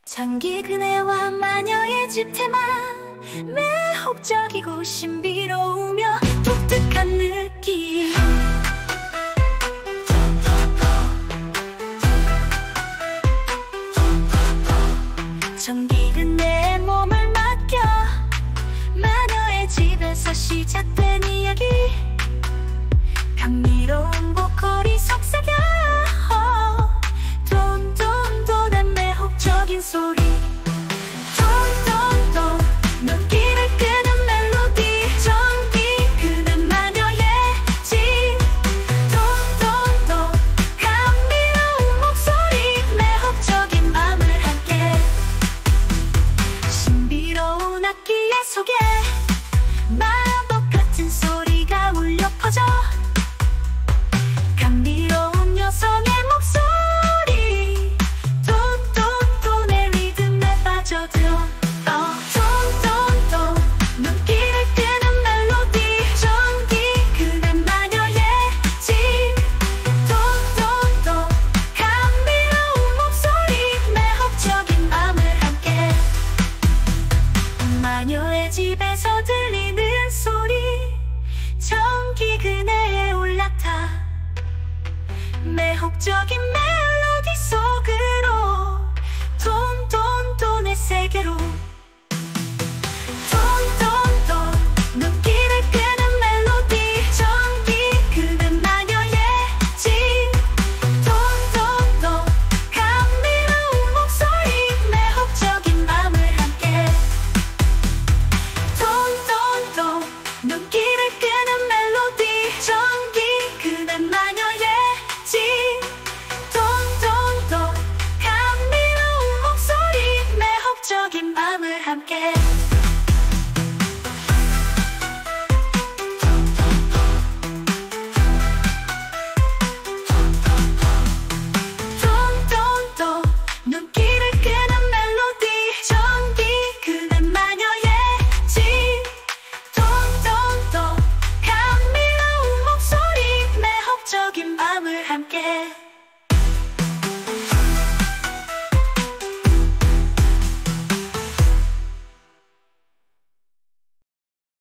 장기 그네와 마녀의 집 테마 매혹적이고 신비로우며 독특한 느낌. 장기 그네의 몸을 맡겨 마녀의 집에서 시작된 이야기. 감미로운 보컬이 속삭여 돈돈돈의 매혹적인 소리. 돈돈돈 눈길을 끄는 멜로디. 전기 그는 마녀의 집. 돈돈돈 감미로운 목소리. 매혹적인 맘을 함께. 신비로운 악기의 속에 마법 같은 소리가 울려 퍼져. 감미로운 여성의 목소리. 돈돈돈의 리듬에 빠져들어. 돈돈돈 눈길을 끄는 멜로디. 전기 그는 마녀의 집. 돈돈돈 감미로운 목소리. 매혹적인 맘을 함께. 마녀의 집에서 들리는 소리. 전기 그네에 올라타 매혹적인 멜로디 속으로. 돈돈돈의 세계로. 돈돈돈 눈길을 끄는 멜로디. 전기 그는 마녀의 집. 돈돈돈 감미로운 목소리. 매혹적인 맘을 함께. 돈돈돈 눈길을 끄는 멜로디. 전기 그는 마녀의 집. 돈돈돈 감미로운 목소리. 매혹적인 맘을 함께. 돈돈돈 눈길을 끄는 멜로디. 전기 그는 마녀의 집. 돈돈돈 감미로운 목소리. 매혹적인 맘을 함께.